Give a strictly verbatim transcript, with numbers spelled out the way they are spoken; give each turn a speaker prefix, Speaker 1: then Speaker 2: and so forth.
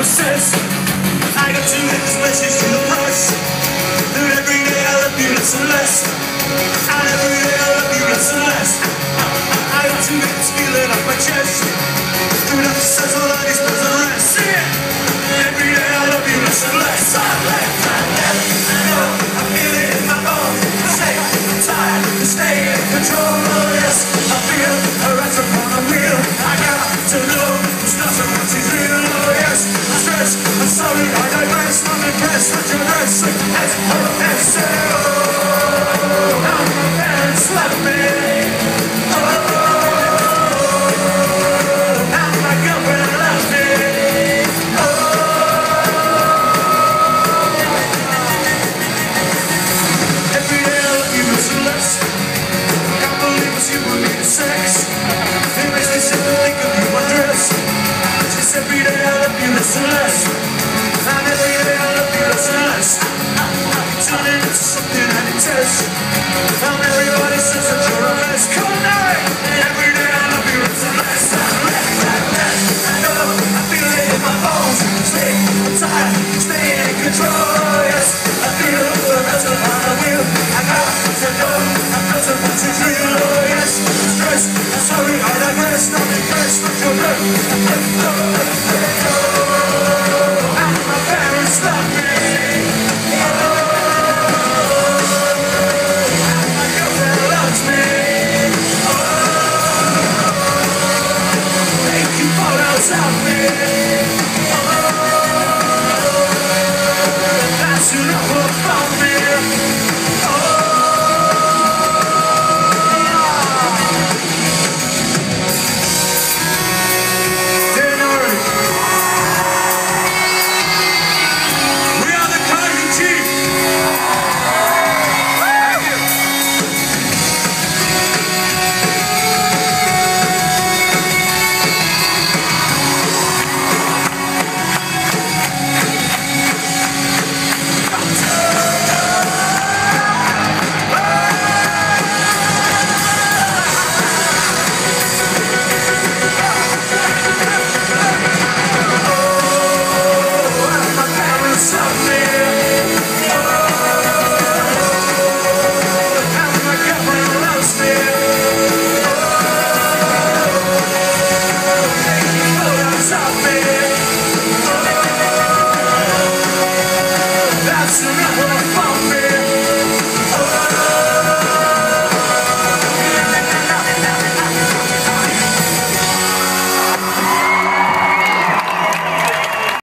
Speaker 1: obsessed. I got to get this message to the press. That every day I love you less and less. And every day I love you less and less. I got to get this feeling off my chest. Do not settle all these bills and rest. Every day I love you less and less. I'm left, I'm left. I know, I feel it in my bones. I'm sick, I'm tired to stay in control. Oh yes, I feel a rat upon a wheel. I got to know there's nothing once is real. Oh yes, I'm stressed, I'm sorry, I digress. I'm impressed that you're dressing as O S O. Now my parents left me. Every day I love you less and less. And every day I love you less and less. I can turn it into something and it tests. And everybody says